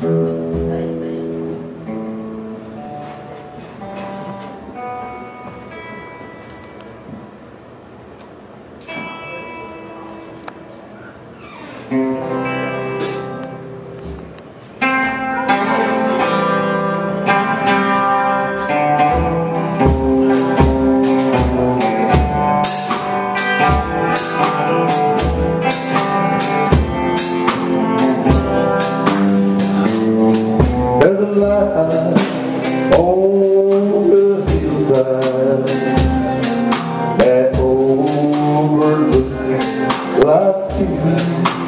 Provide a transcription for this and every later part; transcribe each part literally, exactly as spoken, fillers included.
There's a light on the hillside that overlooks like sea.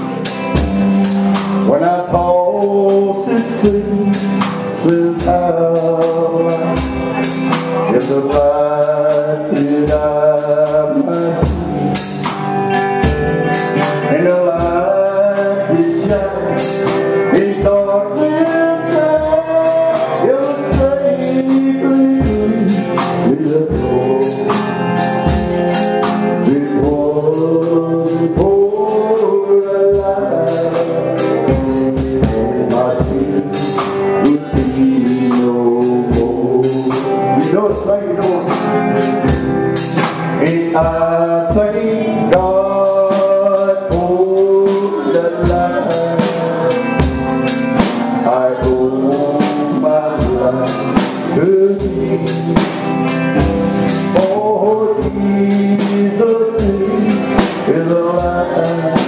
When I toss it since out, there's a light that I might see, and the light is shining in darkness. And I thank God for that life. I owe my life to Thee. For Jesus is alive,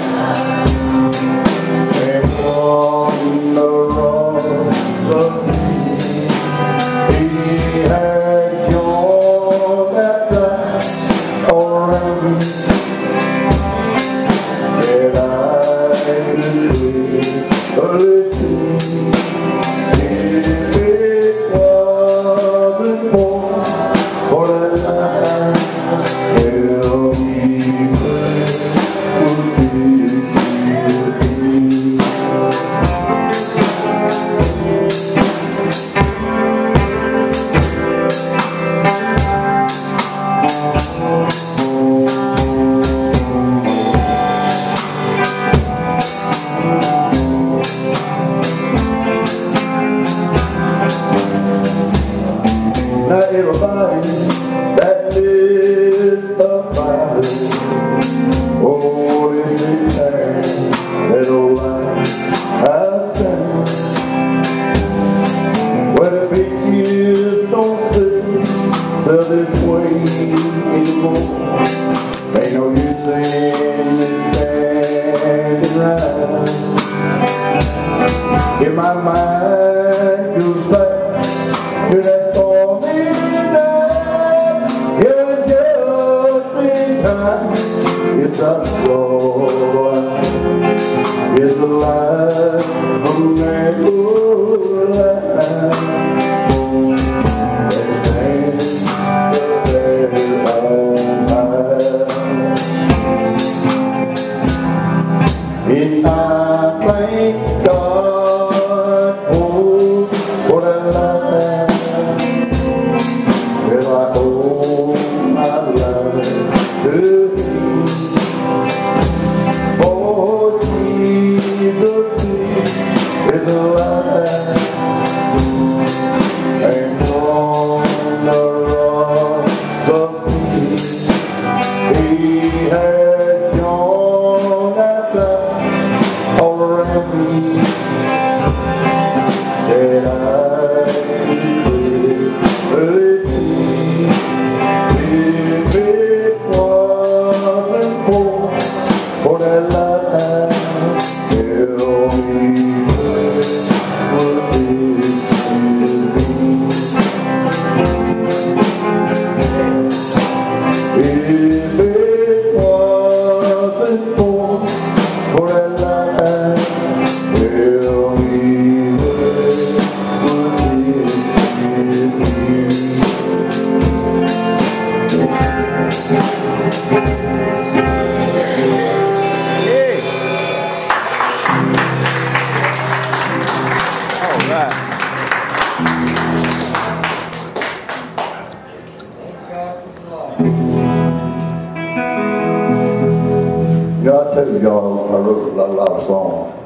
and on the rocks of sea He has shown that light around me, that I will listen. If it wasn't for, for that light, tell me where would this be? Now everybody that lives up by this, oh, this is time that old life has done. Where the big years don't sit till this way anymore. Ain't no use in standing around. If my mind goes back to that stormy night, you're just in time. It's a joy, it's a life from that good life. And I thank God for, for that life. Well, I owe my life to Thee. For Jesus is alive, and on the rocks of sea He has shown that light around me, that I will listen. If it wasn't for, for that light, tell me where would this be? If it wasn't for, for that light, tell me where would this be? All right. You know, I tell you, y'all, I wrote a lot, a lot of songs.